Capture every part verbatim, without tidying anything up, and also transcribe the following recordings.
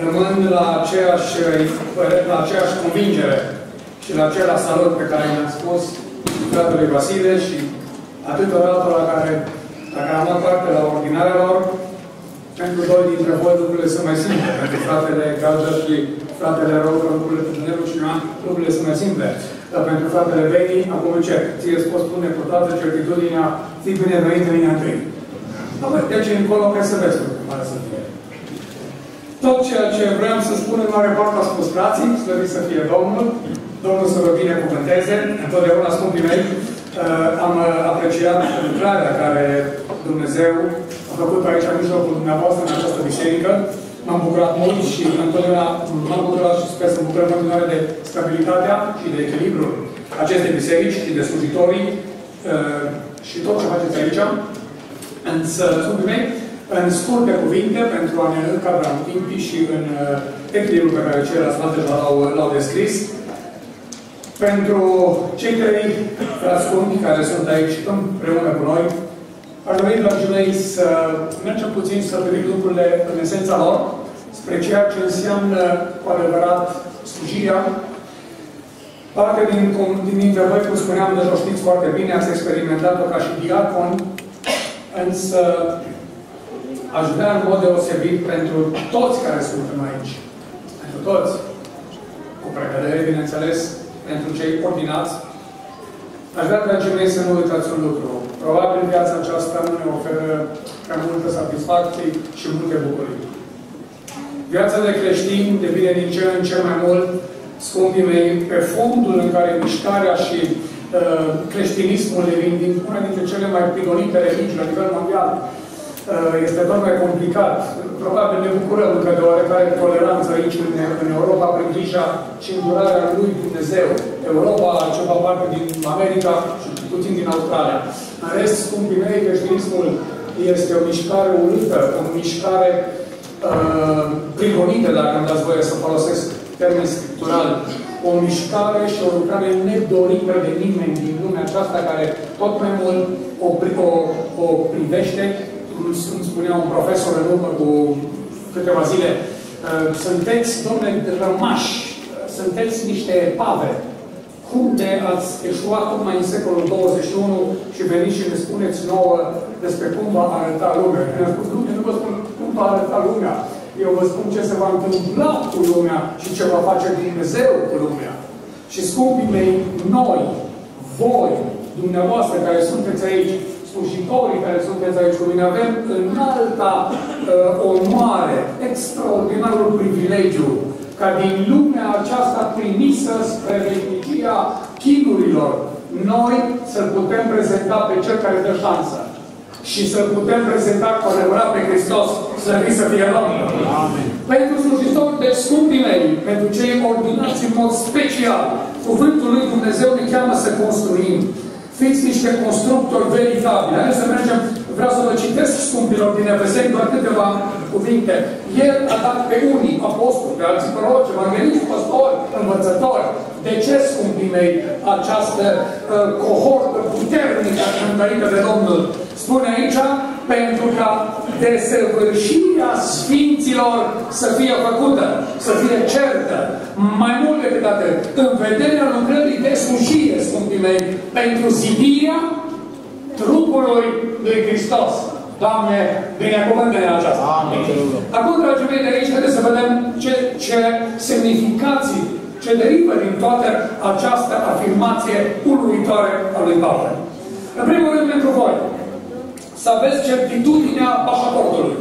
rămân la aceeași, la aceeași convingere și la același salut pe care mi-am spus fratele Vasile și atâtor altora care, la care am luat parte la ordinarea lor. Pentru doi dintre voi lucrurile sunt mai simple. Pentru fratele Galdă și fratele Rău, lucrurile pentru Nelu și Ioan, lucrurile sunt mai simple. Dar pentru fratele Beni, acum ce? Ție îți pot spune cu toată certitudinea, fii binevenit în linia întâi. Deci încolo, ca să vezi lucruri, mare să fie. Tot ceea ce vreau să spun în mare parte a spus frații, slăvit să fie Domnul, Domnul să vă binecuvânteze. Întotdeauna, scumpii mei, am apreciat lucrarea care Dumnezeu a făcut aici în mijlocul dumneavoastră, în această biserică. M-am bucurat mult și întotdeauna m-am bucurat și sper să mă bucurăm în continuare de stabilitatea și de echilibrul acestei biserici și de slujitorii și tot ce faceți aici. Însă, scumpii mei, în scurte cuvinte, pentru a ne încadra în timp și în echilibrul pe care ceilalți frați deja l-au descris, pentru cei trei frați scumpi care sunt aici împreună cu noi, aș dori, dragii mei, să mergem puțin să privim lucrurile în esența lor, spre ceea ce înseamnă cu adevărat slujirea. Parte din, din dintre voi, cum spuneam, deja știți foarte bine, ați experimentat-o ca și diacon, însă aș vrea în mod deosebit pentru toți care suntem aici, pentru toți, cu precădere, bineînțeles, pentru cei ordinați, aș vrea, dragii mei, să nu uitați un lucru. Probabil viața aceasta nu ne oferă prea multă satisfacție și multe bucurii. Viața de creștin devine din ce în ce mai mult, scumpii mei, pe fondul în care mișcarea și uh, creștinismul devin din una dintre cele mai prigonite religii la nivel mondial. Uh, este tot mai complicat. Probabil ne bucurăm încă de oarecare toleranță aici în, în Europa prin grija și îndurarea lui Dumnezeu. Europa, ceva parte din America și puțin din Australia. În rest, scumpii mei, creștinismul este o mișcare urâtă, o mișcare uh, prigonită, dacă îmi dați voie să folosesc termen scriptural, o mișcare și o lucrare nedorită de nimeni din lumea aceasta care tot mai mult o, o, o privește. Îmi spunea un profesor în urmă cu câteva zile, uh, sunteți, domnule, rămași, sunteți niște pave. Cum de ați eșuat tocmai în secolul douăzeci și unu și veniți și ne spuneți nouă despre cum va arăta lumea? Ne-am spus, lumea, nu vă spun cum va arăta lumea. Eu vă spun ce se va întâmpla cu lumea și ce va face Dumnezeu cu lumea. Și scumpii mei, noi, voi, dumneavoastră care sunteți aici, slujitorii care sunteți aici cu mine, avem înalta uh, onoare, extraordinarul privilegiu, ca din lumea aceasta trimisă spre veșnicia chinurilor, noi să-L putem prezenta pe Cel care dă șansă. Și să-L putem prezenta cu adevărat pe Hristos, slăvit să fie Domnul. Amin. Pentru slujitori de scumpii mei, pentru cei ordinați în mod special, cuvântul lui Dumnezeu ne cheamă să construim. Fiți niște constructori veritabili. Haideți să mergem, vreau să vă citesc, scumpilor, din Efeseni, doar câteva cuvinte. El a dat pe unii apostoli, pe alții proroci, evangeliști, păstori, învățători. De ce, scumpii mei, această uh, cohortă puternică cântărită de Domnul? Spune aici, pentru ca desăvârșirea Sfinților să fie făcută, să fie certă. Mai mult decât atât, în vederea lucrării de slujire, scumpii mei, pentru zidirea trupului lui Hristos. Doamne, binecuvântă-ne aceasta. Amin. Acum, dragii mei, de aici, haideți să vedem ce, ce semnificații, ce derivă din toată această afirmație uluitoare a lui Pavel. În primul rând, pentru voi, să aveți certitudinea pașaportului.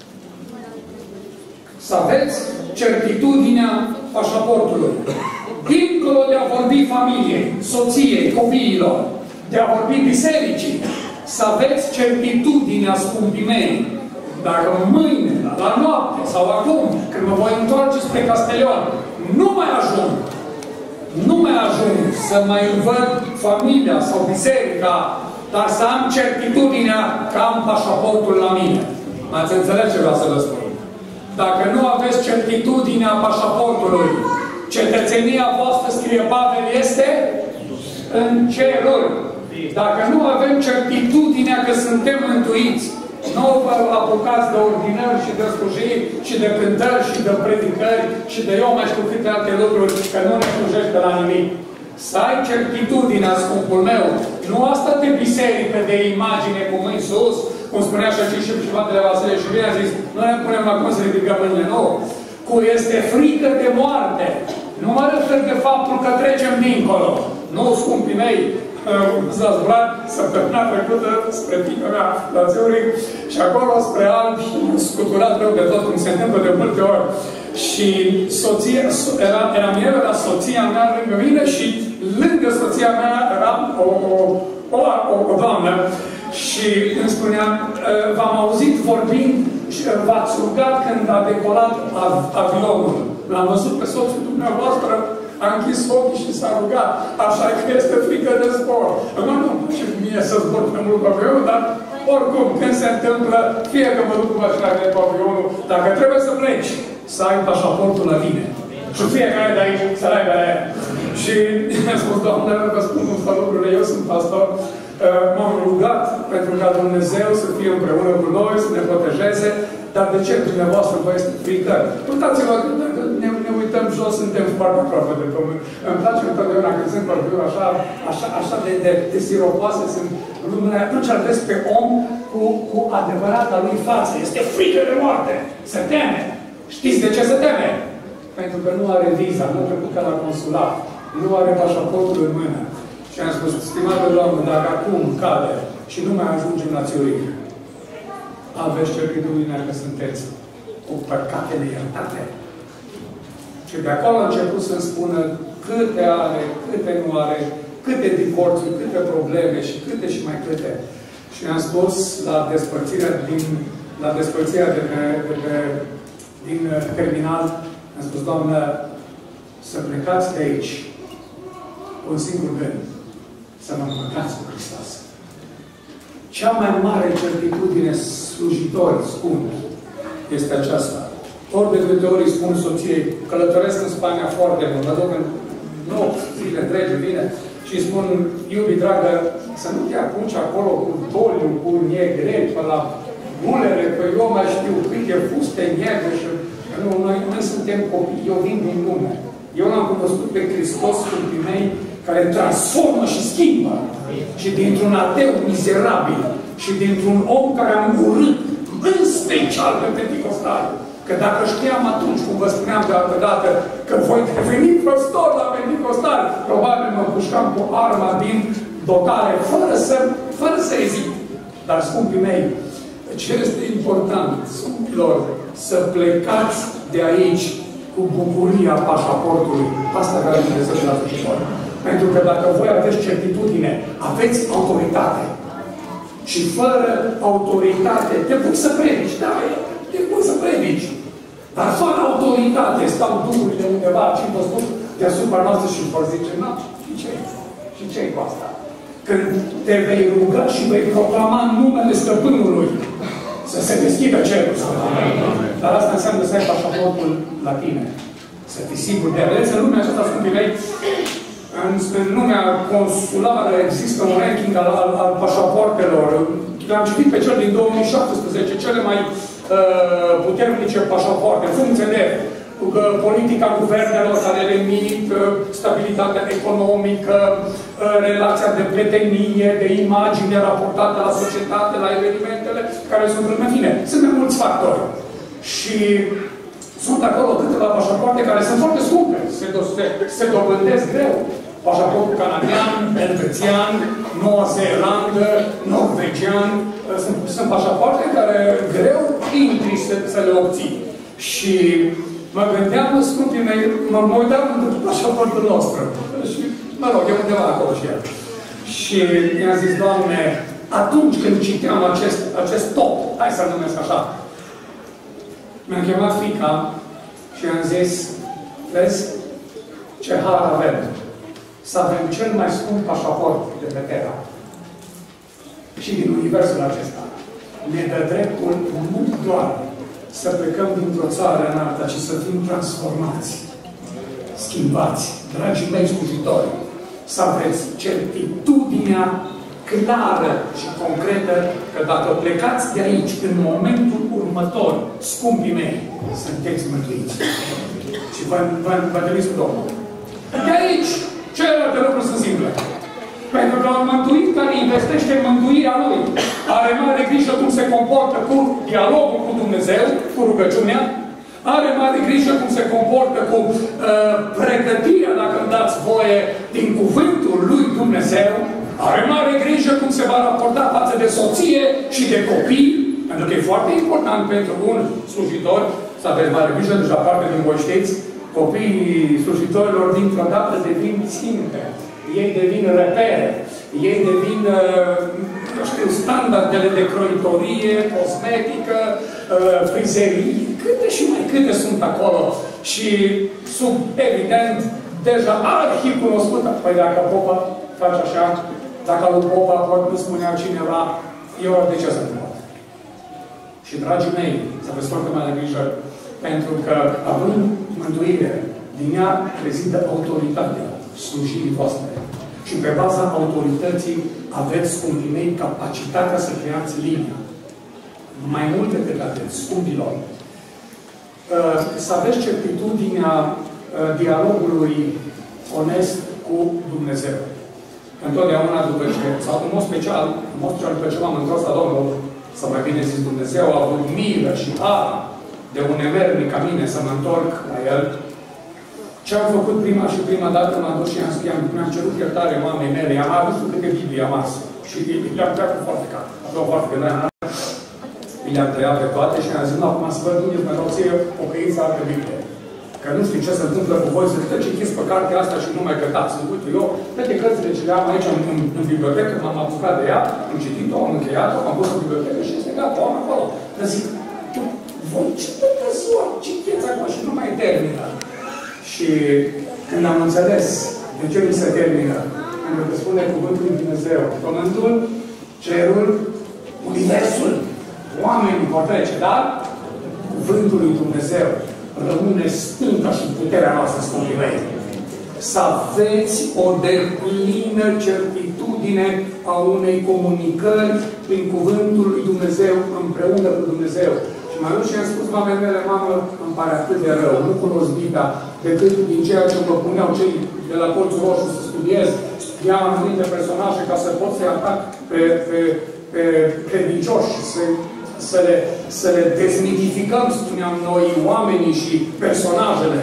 Să aveți certitudinea pașaportului. Dincolo de a vorbi familiei, soției, copiilor, de a vorbi bisericii, să aveți certitudinea, scumpii mei, dacă mâine, la noapte sau acum, când mă voi întoarce spre Castelion, nu mai ajung, nu mai ajung să mai învăț familia sau biserica, dar să am certitudinea că am pașaportul la mine. M-ați înțeles ce vreau să vă spun? Dacă nu aveți certitudinea pașaportului, cetățenia voastră, scrie Pavel, este în ceruri. Dacă nu avem certitudinea că suntem mântuiți, Nu vă apucați de ordinări și de slujiri și de cântări și de predicări și de eu mai știu câte alte lucruri, că nu ne slujește la nimic. Să ai certitudinea, scumpul meu, nu asta de biserică, de imagine cu mâini sus, cum spunea și aici și Fratele Vasile și bine a zis, noi ne punem acum să ridicăm mâinile, nu. Cu este frică de moarte. Nu mă refer de faptul că trecem dincolo. Nu, scumpii mei, s-a zburat săptămâna trecută spre fiica mea la Zurich și acolo spre Alpi, scuturat rău de tot, cum se întâmplă de multe ori. Și soția, era, eram eu, era soția mea lângă mine și lângă soția mea era o, o, o, o, o doamnă și îmi spuneam, v-am auzit vorbind și v-ați rugat când a decolat av avionul. L-am văzut pe soțul dumneavoastră, a închis ochii și s-a rugat. Așa că este frică de zbor. Acum nu îmi place mie să zbor pe mult pe avionul, dar oricum, când se întâmplă, fie că mă duc cu mașina de pe avionul, dacă trebuie să pleci, să ai pașaportul la tine. Și fiecare de aici să aibă aia. Și mi-a spus, Doamne, vă spun cum stau lucrurile, eu sunt pastor, m-am rugat pentru ca Dumnezeu să fie împreună cu noi, să ne protejeze, dar de ce dumneavoastră vă este frică? Uitați-vă, dacă ne, ne uităm jos, suntem foarte aproape de pământ. Îmi place întotdeauna când sunt vorbiuri așa, așa, așa de, de, de siropoase, sunt lumea, atunci îl vezi pe om cu, cu adevărata lui față. Este frică de moarte. Se teme. Știți de ce se teme? Pentru că nu are viza, nu a trecut ca la consulat, nu are pașaportul în mână. Și am spus, stimată Doamnă, dacă acum cade și nu mai ajungem la Zurich, aveți certitudinea că sunteți cu păcatele iertate. Și de acolo a început să-mi spună câte are, câte nu are, câte divorțuri, câte probleme și câte și mai câte. Și am spus la despărțirea din, la despărțirea de pe, de pe, din terminal, am spus, Doamnă, să plecați de aici cu un singur gând, să mă împăcați cu Hristos. Cea mai mare certitudine slujitori spun este aceasta. Ori de câte ori îi spun soției, călătoresc în Spania foarte mult, mă duc în nopți, zile întregi, vine, și îi spun, iubi, dragă, să nu te apunci acolo cu doliu, cu negre, pe la bulele, că eu mai știu câte fuste negre și... Nu, noi, noi suntem copii, eu vin din lume. Eu l-am cunoscut pe Hristos, scumpii mei, care transformă și schimbă. Și dintr-un ateu mizerabil și dintr-un om care am urât, în special pe Pentecostal. Că dacă știam atunci, cum vă spuneam de altă dată, că voi deveni păstor la Pentecostal, probabil mă pușcam cu arma din dotare, fără să, fără să ezit. Dar, scumpii mei, ce este important, scumpilor, să plecați de aici cu bucuria pașaportului. Asta care Dumnezeu și la tuturor. Pentru că dacă voi aveți certitudine, aveți autoritate. Și fără autoritate, te pui să predici. Da, te pui să predici. Dar fără autoritate stau duhurile undeva și vă spun deasupra noastră și vor zice, nu, și ce-i? Și ce-i cu asta? Când te vei ruga și vei proclama numele Stăpânului, să se deschidă cerul. Dar asta înseamnă să ai pașaportul la tine. Să fii sigur de ales. În lumea aceasta, scumpii mei, în, în lumea consulară există un ranking al, al, al pașaportelor. L-am citit pe cel din două mii șaptesprezece, cele mai uh, puternice pașapoarte, în funcție de uh, politica guvernelor care remit uh, stabilitatea economică, uh, relația de prietenie, de imagine raportată la societate, la evenimentele care sunt în fine. Sunt mai mulți factori. Și sunt acolo câteva pașapoarte care sunt foarte scumpe. Se, se, se dobândesc greu. Pașaportul canadian, elvețian, Noua Zeelandă, norvegian. Sunt, sunt pașapoarte care greu intri să, să le obții. Și mă gândeam, scumpii mei, mă, mă uitam în pașaportul nostru. Și, mă rog, e undeva acolo și el. Și mi-a zis, Doamne, atunci când citeam acest, acest top, hai să-l numesc așa, mi-a chemat fiica și am zis, vezi ce har avem. Să avem cel mai scump pașaport de pe Terra. Și din universul acesta. Ne dă dreptul, nu doar să plecăm dintr-o țară în alta, ci să fim transformați, schimbați. Dragii mei slujitori, să aveți certitudinea clară și concretă că dacă plecați de aici, în momentul următor, scumpii mei, sunteți mântuiți. Și vă, vă, vă întâlniți cu Domnul. De aici, celelalte lucruri sunt simple. Pentru că un mântuit care investește în mântuirea lui, are mare grijă cum se comportă cu dialogul cu Dumnezeu, cu rugăciunea, are mare grijă cum se comportă cu uh, pregătirea, dacă îmi dați voie, din cuvântul lui Dumnezeu, are mare grijă cum se va raporta față de soție și de copii, pentru că e foarte important pentru un slujitor să aveți mare grijă, deja parte din voi știți, copiii slujitorilor dintr-o dată devin ținte, ei devin repere, ei devin, eu știu, standardele de croitorie, cosmetică, frizerii, câte și mai câte sunt acolo și sub, evident, deja arhi cunoscută. Păi dacă popa face așa, dacă lui popa poate nu spunea cineva, eu de ce să nu pot? Și, dragii mei, să aveți foarte mare grijă, pentru că, având mântuire, din ea rezidă autoritatea slujirii voastre. Și pe baza autorității aveți, scumpii mei, capacitatea să creați linia. Mai mult decât aveți, scumpilor. Să aveți certitudinea dialogului onest cu Dumnezeu. Întotdeauna după ce, sau în mod special, în mod special după ce m-am întors la Domnul, să mai bine zis Dumnezeu, a avut milă și har de un nemernic ca mine să mă întorc la El. Ce am făcut prima și prima dată, m-am dus și am, mi-am cerut iertare mamei mele. Am adus câte Biblie am ars. Și le-am tăiat cu foarte car. Aveau foarte că noi am le-am tăiat pe toate și am zis, nu, acum să văd unde mă rog ție pocăiți altă Biblie. Că nu știu ce se întâmplă cu voi, să te citiți pe cartea asta și nu mai cătați. Uite, eu, toate cărțile ce le am aici în, în, în bibliotecă, m-am apucat de ea, am citit-o, am încheiat-o, am pus în bibliotecă și este gata, o am acolo. Dar zic, tu, voi ce toată ziua citiți acum și nu mai termină. Și când am înțeles de ce nu se termină, pentru că spune cuvântul lui Dumnezeu, pământul, cerul, universul, oamenii vor trece, dar cuvântul lui Dumnezeu rămâne stânca și puterea noastră, scumpii mei. Să aveți o deplină certitudine a unei comunicări prin cuvântul lui Dumnezeu, împreună cu Dumnezeu. Și mai mult și am spus mamei mele, mamă, îmi pare atât de rău, nu cunosc Biblia decât din ceea ce mă puneau cei de la Colțul Roșu să studiez, studiam anumite personaje ca să pot să-i atac pe, pe, pe credincioși, să, să, le, să le dezmitificăm, spuneam noi, oamenii și personajele.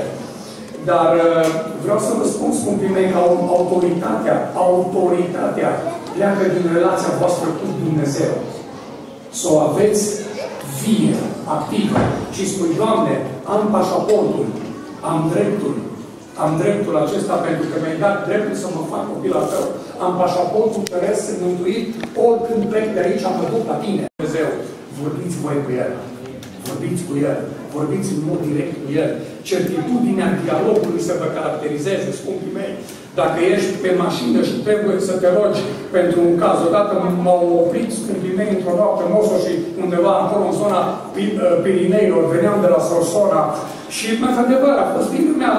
Dar vreau să vă spun, scumpii mei, că autoritatea, autoritatea pleacă din relația voastră cu Dumnezeu. Să o aveți vie, activă. Și spui, Doamne, am pașaportul, am dreptul, am dreptul acesta pentru că mi-ai dat dreptul să mă fac copil al tău. Am pașaportul terest, sunt mântuit, oricând plec de aici, mă duc la tine. Dumnezeu, vorbiți voi cu El. Vorbiți cu El. Vorbiți în mod direct cu El. Certitudinea dialogului să vă caracterizeze, scumpii mei. Dacă ești pe mașină și trebuie să te rogi pentru un caz, odată m-au oprit scumpii mei într-o noapte Moso și undeva acolo în zona Pirineilor, veneam de la Sorsora și, într-adevăr, a fost timpul meu,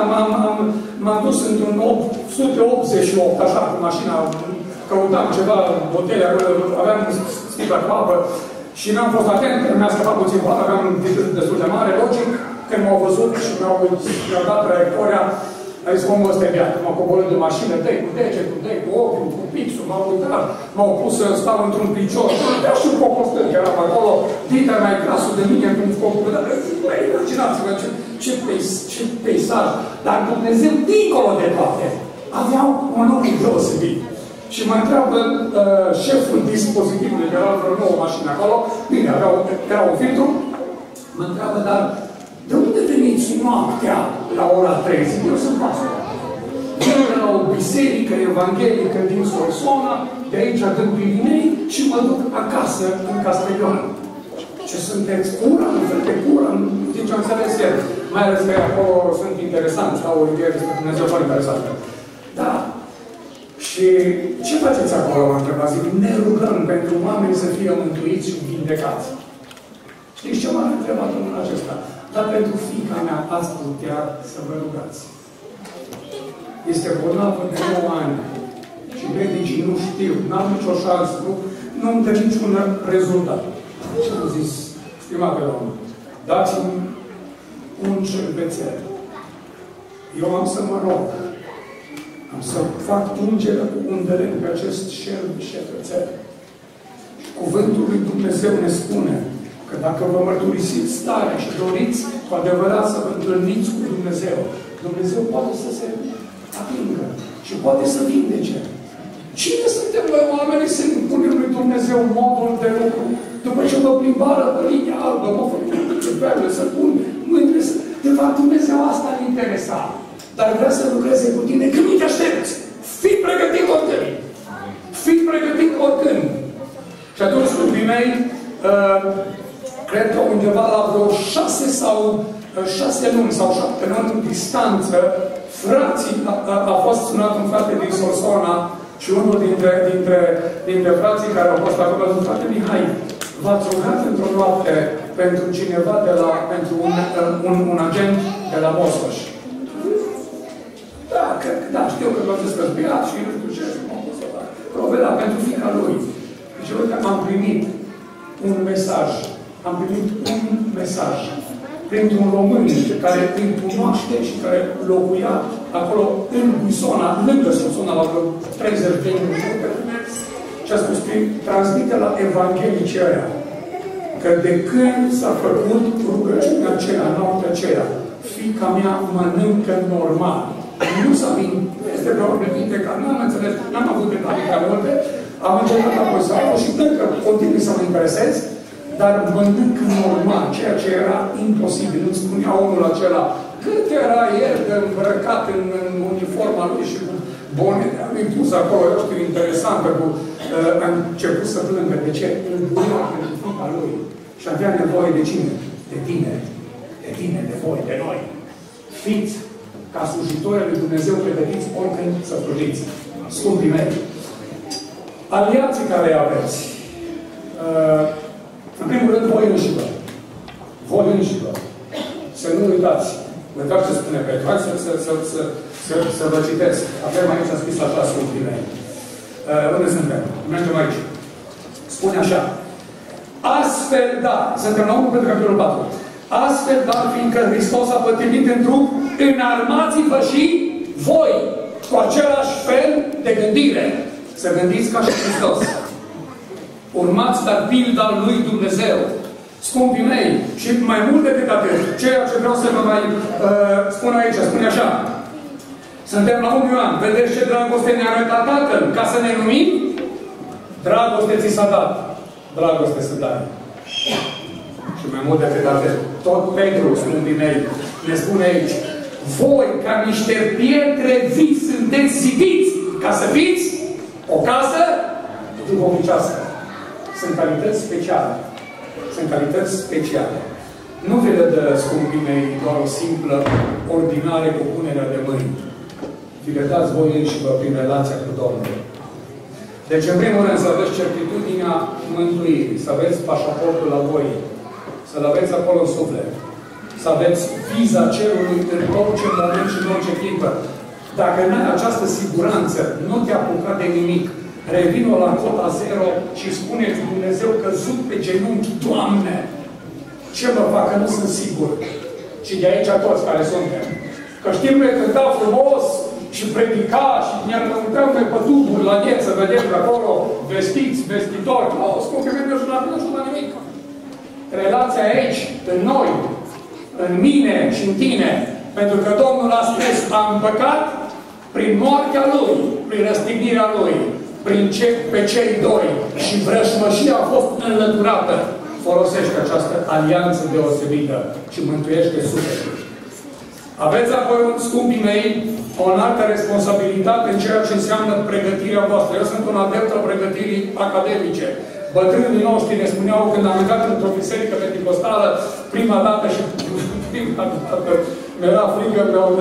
m-am dus într-un opt sute optzeci și opt, așa, cu mașina, căutam ceva, botele, aveam sticla cu apă și n-am fost atent, mi-a scăpat puțin poate, aveam un viteză destul de mare, logic, când m-au văzut și mi-au dat traiectoria, a zis, omul ăsta e beat. M-au coborât de mașină, dă-i cu degetul, dă-i cu ochiul, cu pixul, m-au uitat, m-au pus să stau într-un picior. Dea și un pocostăl, că eram acolo, dita mai grasul de mine, într-un focul. Dar, băi, imaginați-vă ce, ce, peis, ce peisaj. Dar Dumnezeu, dincolo de toate, avea un ochi deosebit. Și mă întreabă uh, șeful dispozitivului, că era vreo nouă mașină acolo, bine, avea, era un filtru, mă întreabă, dar de unde veniți noaptea la ora treizeci? Eu sunt pastor. Eu de la o biserică evanghelică din Sorsona, de aici din Pirinei, și mă duc acasă, în Castellon. Ce sunteți? Cura? Nu fel de cura? Din ce am înțeles el. Mai ales că acolo sunt interesanți, au o idee despre Dumnezeu foarte interesantă. Da. Și ce faceți acolo, m-a întrebat? Zic, ne rugăm pentru oameni să fie mântuiți și vindecați. Știți ce m-a întrebat omul acesta? Dar pentru fiica mea ați putea să vă rugați. Este bolnavă de nouă ani Și medicii nu știu, n-am nicio șansă, nu, nu-mi dă niciun rezultat. Ce am zis, stimate domnul, dați-mi un șervețel. Eu am să mă rog, am să fac ungere cu undele pe acest șervețel. Și cuvântul lui Dumnezeu ne spune că dacă vă mărturisiți stare și doriți cu adevărat să vă întâlniți cu Dumnezeu, Dumnezeu poate să se atingă și poate să vindece. Cine suntem noi oamenii să impunem lui Dumnezeu modul de lucru? După ce mă plimbară pe linia albă, mă făcut ce vreau să pun, nu interesa. De fapt, Dumnezeu asta îl interesa. Dar vrea să lucreze cu tine când nu te aștepți. Fii pregătit oricând. Fii pregătit oricând. Și atunci, scumpii mei, uh, cred că undeva la vreo șase sau uh, șase luni sau șapte luni în distanță, frații, a, a, a fost sunat un frate din Sorsona și unul dintre, dintre, dintre frații care au fost acolo, un frate Mihai, v-ați rugat într-o noapte pentru cineva de la, pentru un, un, un agent de la Moscoș. Da, cred că, da, știu că v-ați scăzbiat și nu știu ce, m-am pus o dată. Proveda pentru fiica lui. Deci, uite, am primit un mesaj. Am primit un mesaj printr-un român care îi cunoaște și care locuia acolo în Guisona, lângă Sorsona, la vreo treizeci de minute. Și a spus, transmite la evanghelicii ăia că de când s-a făcut rugăciunea aceea, noaptea aceea, fiica mea mănâncă normal. Nu s-a venit, este vreo orminte, că n-am înțeles, n-am avut detalii prea multe, am încercat apoi să aflu și încă continui să mă interesez, dar mănânc normal, ceea ce era imposibil. Îmi spunea omul acela, cât era el de îmbrăcat în, în uniforma lui și cu bonete, am pus acolo, eu știu, interesantă, cu, uh, am început să plângă. De ce? Îl durea pentru fiica lui. Și avea nevoie de cine? De tine. De tine, de voi, de noi. Fiți ca slujitori lui Dumnezeu, pregătiți oricând să slujiți. Scumpii mei, aliații care îi aveți, uh, în primul rând, voi înșivă. Voi înșivă. Să nu uitați. Uitați ce spune Petru. Hai să, să, să, să, să, să vă citesc. Avem aici scris așa, scumpii mei. Uh, unde suntem? Mergem aici. Spune așa. Astfel, da. Suntem la unu pentru capitolul patru. Astfel, dar fiindcă Hristos a pătimit în trup, înarmați-vă și voi cu același fel de gândire. Să gândiți ca și Hristos. Urmați dar pilda lui Dumnezeu. Scumpii mei, și mai mult decât atât, ceea ce vreau să vă mai uh, spun aici, spune așa. Suntem la un Ioan. Vedeți ce dragoste ne-a arătat Tatăl? Ca să ne numim? Dragoste ți s-a dat. Dragoste să dai. Și mai mult decât atât, tot Petru, scumpii mei, ne spune aici, voi, ca niște pietre vii, sunteți zidiți ca să fiți o casă duhovnicească. Sunt calități speciale. Sunt calități speciale. Nu vi le dă, scumpii mei, doar o simplă, ordinare cu punerea de mâini. Vi le dați voi înși vă prin relația cu Domnul. Deci, în primul rând, să aveți certitudinea mântuirii, să aveți pașaportul la voi, să-l aveți acolo în suflet, să aveți viza cerului în orice moment și în orice clipă. Dacă nu ai această siguranță, nu te apuca de nimic. Revin-o la cota zero și spune-ți Dumnezeu căzut pe genunchi, Doamne, ce mă fac, că nu sunt sigur. Și de aici toți care suntem. Că știm că cânta frumos și predica și ne arătăm pe pătuburi la gheță, vedem pe acolo, vestiți, vestitori. O, spun că nu știu la nu știu la nimic. Relația aici, în noi, în mine și în tine, pentru că Domnul a spus, am păcat prin moartea Lui, prin răstignirea Lui, prin ce, pe cei doi și vrăjmășia a fost înlăturată. Folosește această alianță deosebită și mântuiește sufletul. Aveți apoi, scumpii mei, o înaltă responsabilitate în ceea ce înseamnă pregătirea voastră. Eu sunt un adept al pregătirii academice. Bătrânii noștri ne spuneau când am intrat într-o biserică penticostală, prima dată și prima dată mi-era frică,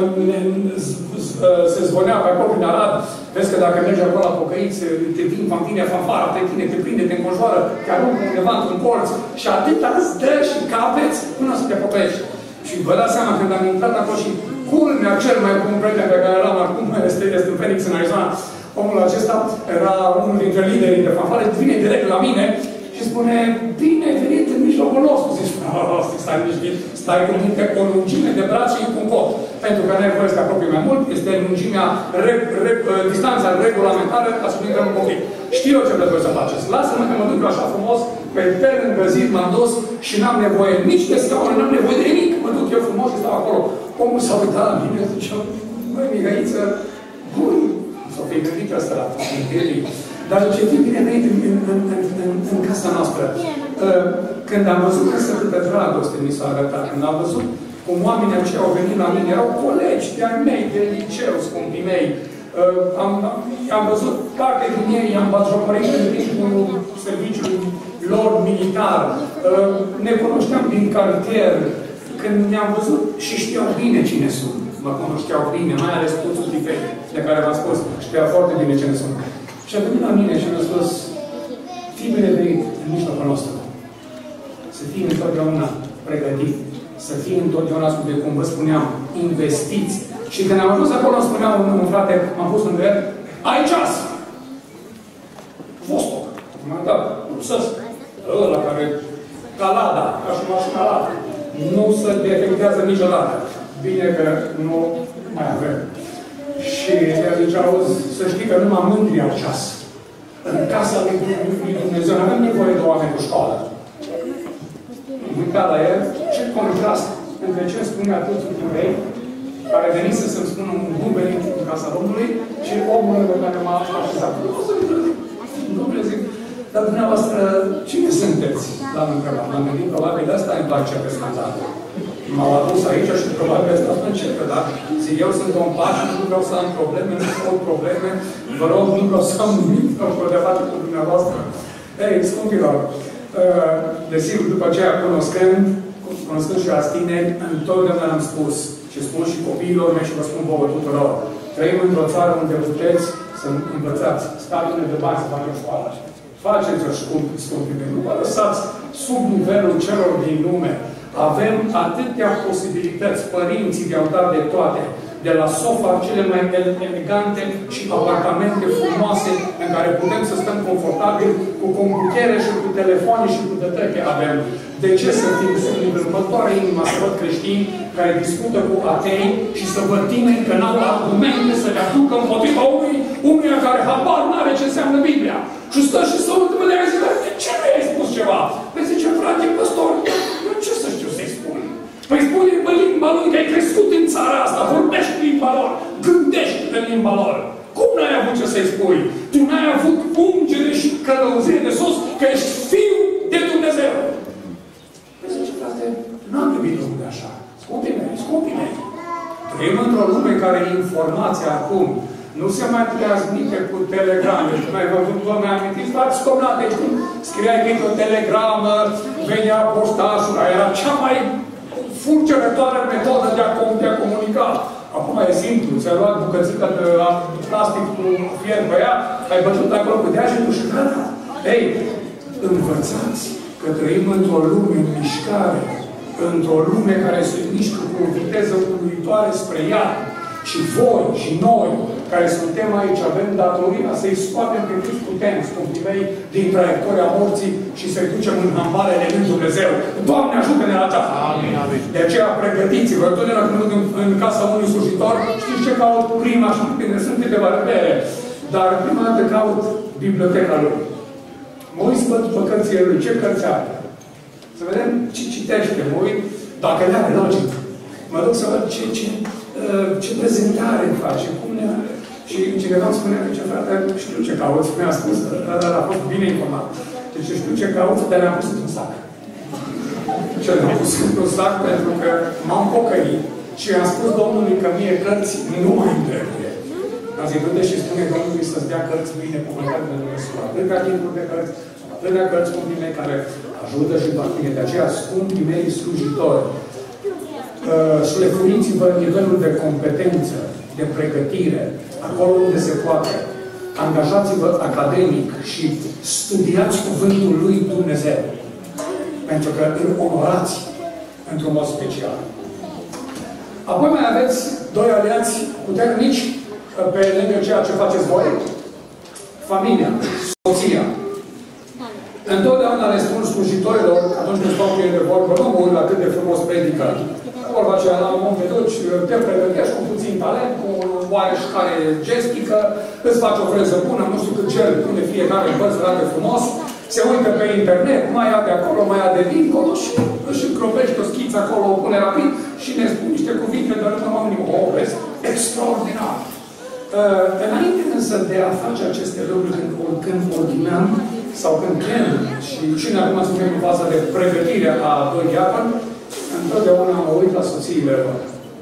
se zvonea pe acolo prin Arad. Vezi că dacă mergi acolo la pocăiți, te vin familia, fanfara pe tine, te prinde, te înconjoară, te aruncă undeva într-un colț și atâta îți dă și capeți până să te pocăiești. Și vă dați seama când am intrat acolo și culmea cel mai bun prieten pe care l-am acum este, este în Phoenix, în Arizona. omul acesta era unul dintre liderii de fanfare, vine direct la mine și spune, bine ai venit în mijlocul nostru. Zici, oh, stai liniștit, stai cu minte, o lungime de brațe și cu un cot. Pentru că nu ai voie să te apropii mai mult, este lungimea, re, re, distanța regulamentară ca să nu intrăm în conflict. Știu eu ce trebuie să faceți. Lasă-mă că mă duc așa frumos, pe per îngăzit, m-am dus și n-am nevoie nici de scaune, n-am nevoie de nimic. Mă duc eu frumos și stau acolo. Omul s-a uitat la mine, zice, băi, Mihăiță, bun, s-o fi gândit ăsta la familie. Dar ce fi bine venit în, în, în, în, în casa noastră. Când am văzut că sunt de dragoste, mi s-a arătat. Când am văzut cum oamenii aceia au venit la mine, erau colegi de-ai mei, de liceu, scumpii mei. Am, am văzut parte din ei, am batjocorit în timpul serviciului lor militar. Ne cunoșteam din cartier. Când ne-am văzut și știau bine cine sunt. Mă cunoșteau bine, mai ales puțul diferit, de care v-am spus. Știau foarte bine cine sunt. Și a venit la mine și mi-a spus, fii binevenit în mijlocul nostru. Să fii întotdeauna pregătit. Să fii întotdeauna, de cum vă spuneam, investiți. Și când am ajuns acolo, îmi spunea un, un frate, m-am pus lângă el, ai ceas! Vostok. M-am dat, rusesc. Ăla care, calada, ca și mașina Lada. Nu se defectează niciodată. Bine că nu mai avem. Și el zice, auzi, să știi că numai mândri au ceas. În casa lui Dumnezeu nu avem nevoie de oameni cu școală. Am uitat la el, ce contrast între ce spunea toți mei, care venise să-mi spună un bun venit în casa Domnului, și omul pe care m-a așezat. Domnule, zic, dar dumneavoastră, cine sunteți? L-am întrebat. M-am gândit, probabil de asta îmi place pe scandal. M-au adus aici și probabil asta asta începe, dar zic, eu sunt un paș, nu vreau să am probleme, nu vreau probleme, vă rog, nu vreau să am nimic, nu vreau de face cu dumneavoastră. Ei, scumpilor, desigur, după aceea, cunoscând, cunoscând și azi tineri, întotdeauna am spus, și spun și copiilor mei și vă spun vouă tuturor, trăim într-o țară unde puteți să învățați, stațiile de bani să facă școală. Faceți-o, scumpi, scumpi mei, nu vă lăsați sub nivelul celor din lume. Avem atâtea posibilități, părinții de-au dat de toate, de la sofa cele mai elegante și apartamente frumoase în care putem să stăm confortabil, cu computere și cu telefoane și cu dătăche avem. De ce să fim sub învălmătoare inima să văd creștini care discută cu atei și să văd tineri că n-au argumente să le aducă împotriva unui, unuia care habar n-are ce înseamnă Biblia. Și stă și să uită de aia zice, de ce nu ai spus ceva? Păi zice, frate, păstor, eu ce să știu să-i spun? Păi spune-mă limba lui, că ai crescut în țara asta, vorbești limba lor, gândești în limba lor. Cum n-ai avut ce să-i spui? Tu n-ai avut ungere și călăuzire de sus, că ești fiu de Dumnezeu. Păi zice, frate, n-am iubit lumea așa. Scumpii mei, scumpii mei. Trăim într-o lume care e informația acum. Nu se mai transmite cu telegrame. Tu n-ai văzut, vă mai amintiți, faci stomnate, știi? Scriai că o telegramă, venea poștașul, era cea mai fulgerătoare metodă de a, de a comunica. Acum e simplu, ți-ai luat bucățica de plastic cu fier pe ea, ai bătut acolo cu deajentul și gata. Ei, învățați că trăim într-o lume în mișcare, într-o lume care se mișcă cu o viteză uluitoare spre ea. Și voi, și noi, care suntem aici, avem datoria să-i scoatem pe cât putem, scumpii mei, din traiectoria morții și să-i ducem în hambarele lui Dumnezeu. Doamne, ajută-ne la aceasta! Amin, amin. De aceea, pregătiți-vă, totdeauna când duc în, în casa unui slujitor, știți ce caut prima? Și bine, sunt câteva repere. Dar prima dată caut biblioteca lui. Mă uit să văd după cărțile lui, ce cărți are. Să vedem ce citește, mă uit, dacă le are logic. Mă duc să văd ce, ce, ce prezentare face, cum ne... Și cineva îmi spunea, ce frate, știu ce cauți, mi-a spus, dar a fost bine informat. Deci știu ce cauți, dar le-am pus într-un sac. Ce le-am pus într-un sac pentru că m-am pocăit și am spus Domnului că mie cărți nu mai îmi trebuie. Am zis, du-te și spune Domnului să-ți dea cărți bine publicate de Dumnezeu. Atâtea timpuri de cărți, atâtea cărți scumpii mei care ajută și doar tine. De aceea, scumpii mei slujitori, șlefuiți-vă nivelul de competență, de pregătire, acolo unde se poate. Angajați-vă academic și studiați Cuvântul lui Dumnezeu. Pentru că îl onorați într-un mod special. Apoi mai aveți doi aliați puternici pe lângă ceea ce faceți voi. familia, soția. Întotdeauna le spun slujitorilor, atunci când stau cu ei de vorbă, nu mă uit la cât de frumos predică. Vorba aceea, la un om te duci, te pregătești cu puțin talent, cu oareșcare gestică, îți faci o freză bună, nu știu cât cer, pune fiecare în părți, arată frumos, se uită pe internet, mai ia de acolo, mai ia de dincolo și își încropește o schiță acolo, o pune rapid și ne spun niște cuvinte de la oamenii. O, vezi? Extraordinar! Uh, înainte însă de a face aceste lucruri când, când ordinăm sau când chem și cine acum suntem în faza de pregătire a doi diaconi, întotdeauna mă uit la soțiile lor.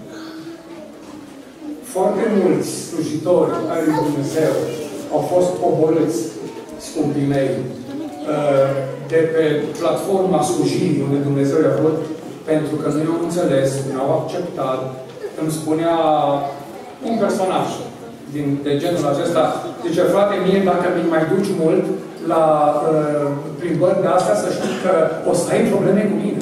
Foarte mulți slujitori ai lui Dumnezeu au fost coborâți, scumpii mei, de pe platforma slujirii unde Dumnezeu i-a vrut, pentru că nu i-au înțeles, nu au acceptat. Îmi spunea un personaj din, de genul acesta, zice, frate, mie, dacă mi mai duci mult la uh, plimbări de astea, să știi că o să ai probleme cu mine.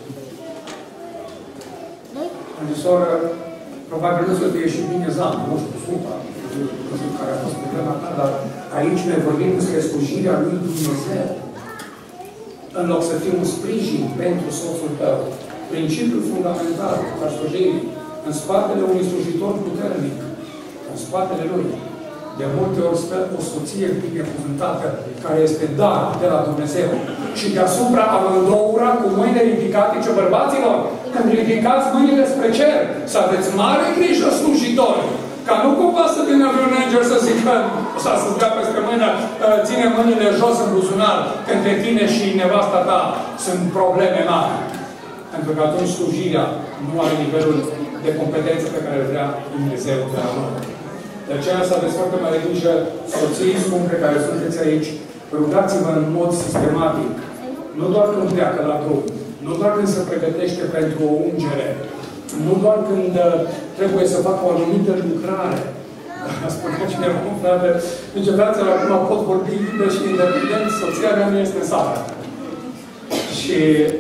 Am zis, oră, probabil nu să fie și bine zamă, nu știu, supa, nu știu care a fost problema ta, dar aici ne vorbim despre slujirea lui Dumnezeu. În loc să fie un sprijin pentru soțul tău, principiul fundamental al slujirii, în spatele unui slujitor puternic, în spatele lui, de multe ori stă o soție binecuvântată, care este dar de la Dumnezeu. Și deasupra amândouă, cu mâinile ridicate, ce bărbaților, când ridicați mâinile spre cer, să aveți mare grijă, slujitori, ca nu cumva să vină vreun înger să zică, sau să-ți dea peste mână, ține mâinile jos în buzunar, când pe tine și nevasta ta sunt probleme mari. Pentru că atunci slujirea nu are nivelul de competență pe care îl vrea Dumnezeu de la noi. De aceea să aveți foarte mare grijă, soții scumpe care sunteți aici, rugați-vă în mod sistematic. Nu doar când pleacă la drum, nu doar când se pregătește pentru o ungere, nu doar când uh, trebuie să facă o anumită lucrare. Spunea cineva, un frate, zice, fraților, acum pot vorbi liber și independent, soția mea nu este în sală. Și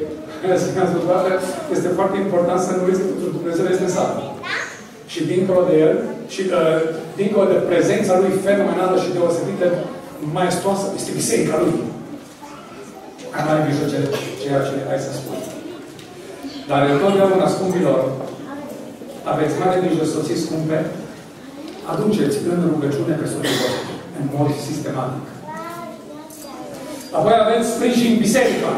este foarte important să nu uiți că Dumnezeu este în sală. Și dincolo de el, și uh, dincolo de prezența lui fenomenală și deosebită, maestoasă, este biserica lui. Ai mai grijă ceea ce ai să spun. Dar întotdeauna, scumpilor, aveți mare grijă, soții scumpe, aduceți în rugăciune pe soții voștri, în mod sistematic. Apoi aveți sprijin biserica.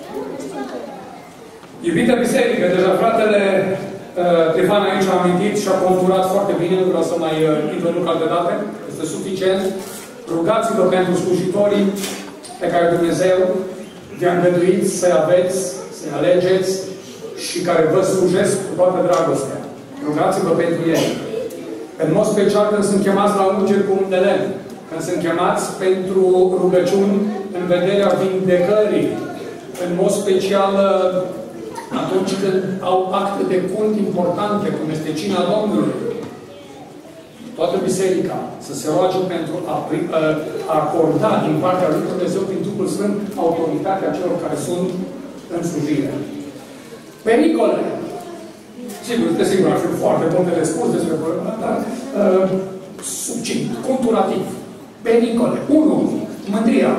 Iubită biserică, deja fratele uh, Trifan aici a amintit și a conturat foarte bine, nu vreau să mai uh, intru în alte date, este suficient. Rugați-vă pentru slujitorii pe care Dumnezeu vi-a îngăduit să-i aveți, să-i alegeți și care vă slujesc cu toată dragostea. Rugați-vă pentru ei. În mod special când sunt chemați la ungeri cu un de lemn, când sunt chemați pentru rugăciuni în vederea vindecării, în mod special atunci când au acte de cult importante, cum este cina Domnului. Toată biserica să se roage pentru a, a acorda din partea lui Dumnezeu prin Duhul Sfânt autoritatea celor care sunt în slujire. Pericole. Sigur, desigur, ar fi foarte multe de spus despre problema, dar uh, succint, conturativ. Pericole. unu. Mândria.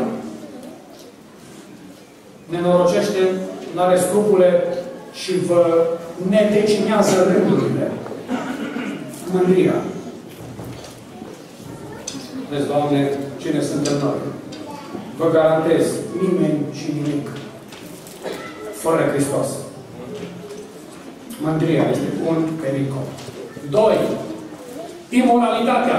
Nenorocește, nu are scrupule și vă nedecimează rândurile. Mândria. Vezi, Doamne, cine suntem noi? Vă garantez, nimeni și nimic fără Hristos. Mândria este un pericol. Doi. Imoralitatea.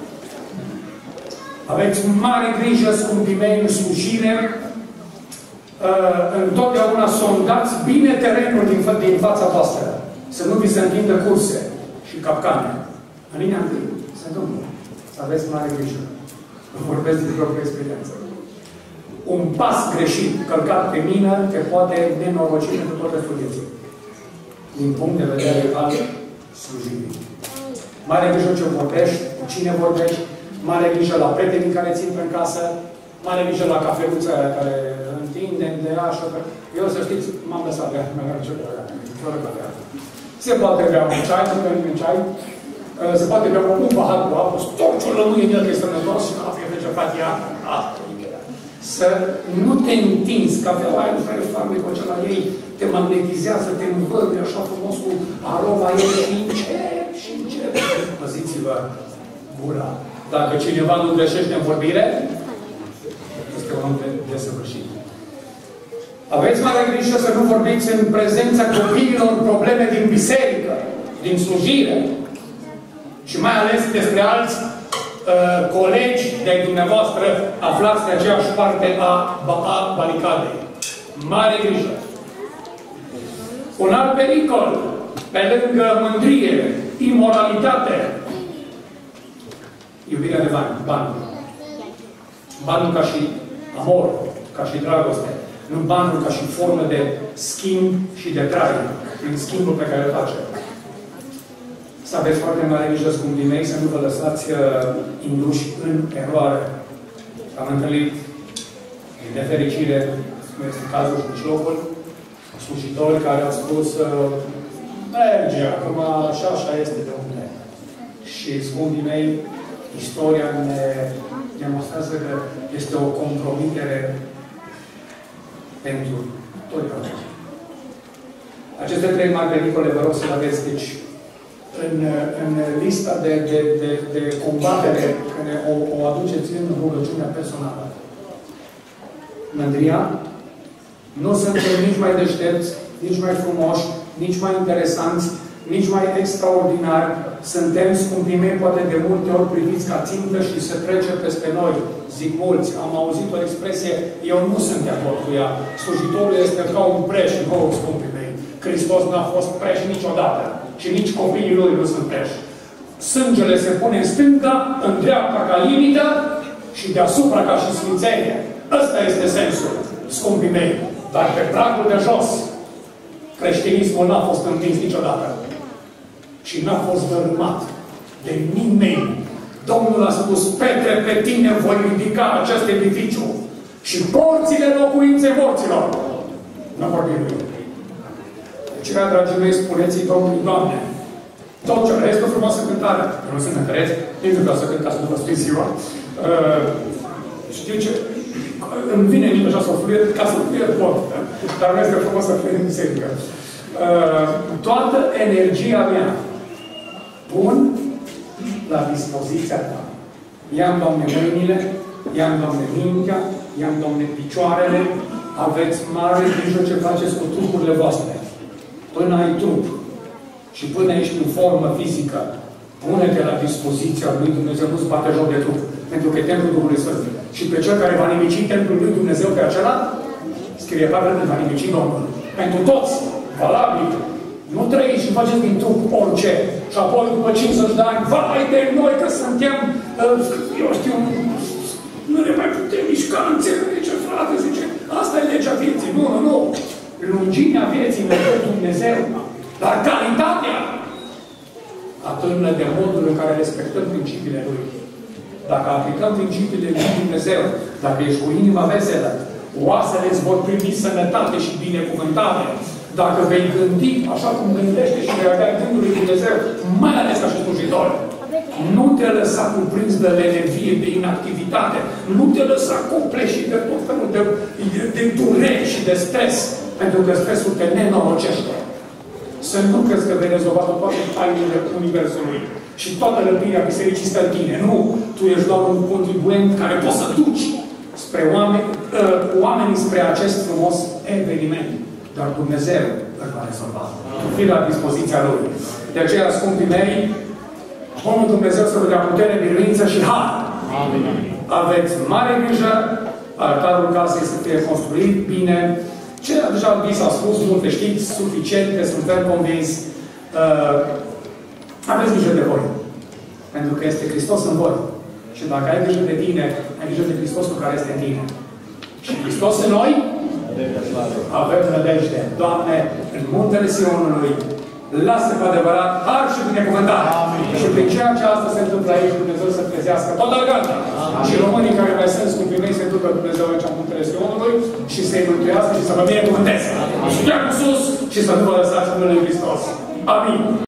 Aveți mare grijă, scumpii mei, în slujire. Uh, întotdeauna sondați bine terenul din, fa din fața voastră. Să nu vi se întindă curse și capcane. În linia întâi. Se întâmplă. Să aveți mare grijă. Vorbesc din propria experiență. Un pas greșit călcat pe mine te poate nenoroci pentru toate studiații. Din punct de vedere al slujirii. Mare grijă ce vorbești, cu cine vorbești, mare grijă la prietenii care țin în casă, mare grijă la cafeluța aia care întinde de așa. Eu, să știți, m-am lăsat de aia, ce fără cafea. Se poate bea un ceai, nu că un ceai, se poate bea un pahar cu apă, storci o lămâie în el că este sănătos și cafea ce fac ea, asta e ideea. Să nu te întinzi, cafeaua aia nu care farmecul acela ei, te magnetizează, te învăluie așa frumos cu aroma ei și încep, și încep. Păziți-vă gura. Dacă cineva nu greșește în vorbire, este un om desăvârșit. Aveți mare grijă să nu vorbiți în prezența copiilor probleme din biserică, din slujire și mai ales despre alți uh, colegi de-ai dumneavoastră aflați de aceeași parte a, a baricadei. Mare grijă! Un alt pericol, pe lângă mândrie, imoralitate, iubirea de bani, banul. Banul ca și amor, ca și dragoste. Nu banul ca și formă de schimb și de trai, prin schimbul pe care îl face. Să aveți foarte mare grijă, scumpii mei, să nu vă lăsați uh, induși în eroare. Am întâlnit, din nefericire, cum este cazul și mijlocul, slujitori care au spus uh, merge, acum așa, așa este de unde. Și, scumpii mei, istoria ne demonstrează că este o compromitere pentru totdeauna. Aceste trei mari pericole vă rog să le aveți, deci, în, în lista de, de, de, de combatere care o, o aduceți în rugăciunea personală. Mândria, nu suntem nici mai deștepți, nici mai frumoși, nici mai interesanți, nici mai extraordinari. Suntem, scumpii mei, poate de multe ori priviți ca țintă și se trece peste noi. Zic mulți, am auzit o expresie, eu nu sunt de acord cu ea. Slujitorul este ca un preș, nu, scumpii mei. Hristos n-a fost preș niciodată. Și nici copiii lui nu sunt preși. Sângele se pune în stânga, în dreapta ca limită și deasupra ca și sfințenie. Ăsta este sensul, scumpii mei. Dar pe pragul de jos, creștinismul n-a fost întins niciodată. Și n-a fost dărâmat de nimeni. Domnul a spus, Petre, pe tine voi ridica acest edificiu și porțile locuinței morților. Nu vorbim lui. De aceea, dragii mei, spuneți-i Domnului, Doamne, tot ce restul frumoasă cântare. Eu nu sunt cântăreț, nici nu vreau să cânt ca să nu vă spui ziua. Uh, știu ce? Îmi vine nici așa să o fluie, ca să fie pot. Dar nu este frumos să fie în biserică. Uh, toată energia mea pun la dispoziția ta. I-am, Doamne, mâinile, i-am, Doamne, mintea, i-am, Doamne, picioarele. Aveți mare grijă ce faceți cu trupurile voastre. Până ai trup și până ești în formă fizică, pune-te la dispoziția lui Dumnezeu, nu-ți bate joc de trup, pentru că e templul Duhului Sfânt. Și pe cel care va nimici templul lui Dumnezeu pe acela, scrie Pavel că va nimici Domnul. Pentru toți, valabil. Nu trăiți și faceți din trup orice. Și apoi, după cincizeci de ani, vai de noi că suntem, eu știu, nu ne mai putem mișca, înțelege, frate, zice, asta e legea vieții. Nu, nu, nu. Lungimea vieții ne dă Dumnezeu, dar calitatea atârnă de modul în care respectăm principiile Lui. Dacă aplicăm principiile Lui Dumnezeu, dacă ești cu inima veselă, oasele îți vor primi sănătate și binecuvântare. Dacă vei gândi așa cum gândește și vei avea gândul lui Dumnezeu, mai ales ca și slujitor, nu te lăsa cuprins de lenevie, de inactivitate, nu te lăsa copleșit de tot felul de, de, de dureri și de stres, pentru că stresul te nenorocește. Să nu crezi că vei rezolva toate tainele Universului și toată răpirea bisericii stă în tine. Nu! Tu ești doar un contribuent care poți să duci spre oameni, uh, oamenii spre acest frumos eveniment. Dar Dumnezeu îl va rezolva. Fii la dispoziția Lui. De aceea, scumpii mei, Domnul Dumnezeu să vă dea putere, biruință și har. Amin. Aveți mare grijă, altarul casei să fie construit bine. Ce deja vi s-a spus, multe știți, suficiente, sunt fel convins. Uh, aveți grijă de voi. Pentru că este Hristos în voi. Și dacă ai grijă de tine, ai grijă de Hristosul care este în tine. Și Hristos în noi, avem nădejde. Doamne, în muntele Sionului, lasă cu adevărat har și binecuvântare. Și prin ceea ce asta se întâmplă aici, Dumnezeu să trezească toată gata. Și românii care mai sunt scumpii mei se ducă Dumnezeu aici în muntele Sionului și să-i mântuiască și să vă binecuvânteze. Și chiar cu sus și să nu vă lăsați în numele Lui Hristos. Amin.